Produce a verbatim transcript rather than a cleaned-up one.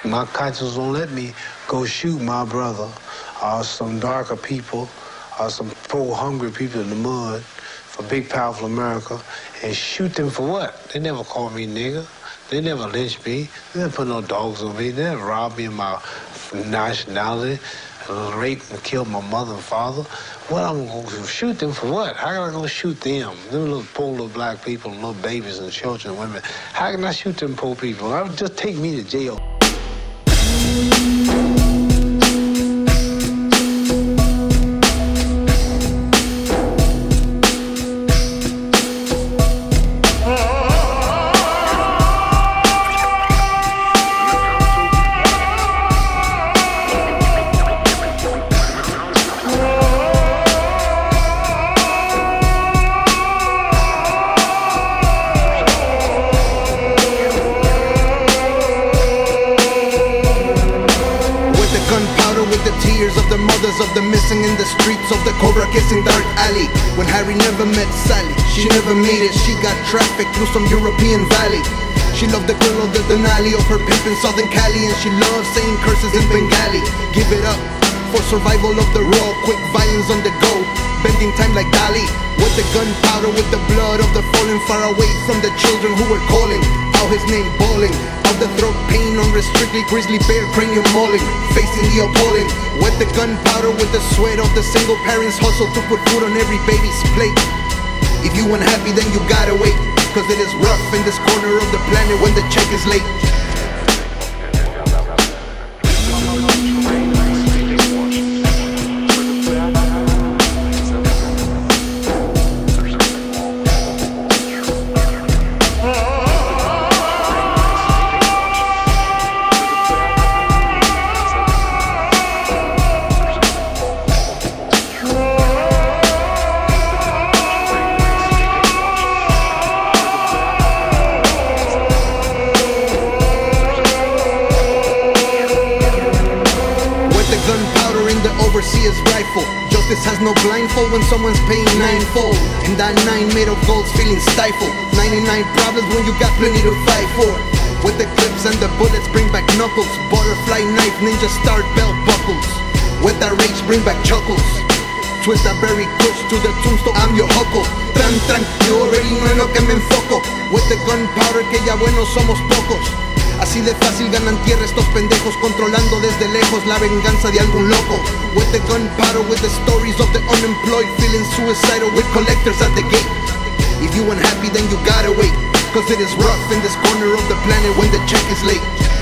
My conscience won't let me go shoot my brother or some darker people or some poor, hungry people in the mud for big, powerful America and shoot them for what? They never called me nigger. They never lynched me. They never put no dogs on me. They never robbed me of my nationality, raped and killed my mother and father. What, I'm going to shoot them for what? How can I go shoot them? Them little poor little black people, little babies and children and women. How can I shoot them poor people? I would just take me to jail. Of the mothers of the missing in the streets of the cobra kissing dark alley. When Harry never met Sally, she never made it. She got trafficked through some European valley. She loved the girl of the Denali of her pimp in southern Cali, and she loved saying curses in Bengali. Give it up for survival of the raw, quick violence on the go, bending time like Dali. With the gunpowder, with the blood of the fallen, far away from the children who were calling out his name, ballin. Out the throat pain, unrestricted, grizzly bear, cranium mauling, facing the appalling. With the gunpowder, with the sweat of the single parents hustle to put food on every baby's plate. If you unhappy, then you gotta wait, cause it is rough in this corner of the planet when the check is late. Gunpowder in the overseer's rifle. Justice has no blindfold when someone's paying ninefold. And that nine made of gold's feeling stifled. ninety-nine problems when you got plenty to fight for. With the clips and the bullets bring back knuckles. Butterfly knife, ninja star belt buckles. With that rage bring back chuckles. Twist that berry kush to the tombstone, I'm your huckle. Tran tran, you already know en lo que me enfoco. With the gunpowder que ya buenos somos pocos. Así de fácil ganan tierra estos pendejos, controlando desde lejos la venganza de algún loco. With the gunpowder, with the stories of the unemployed, feeling suicidal with collectors at the gate. If you unhappy, then you gotta wait, cause it is rough in this corner of the planet when the check is late.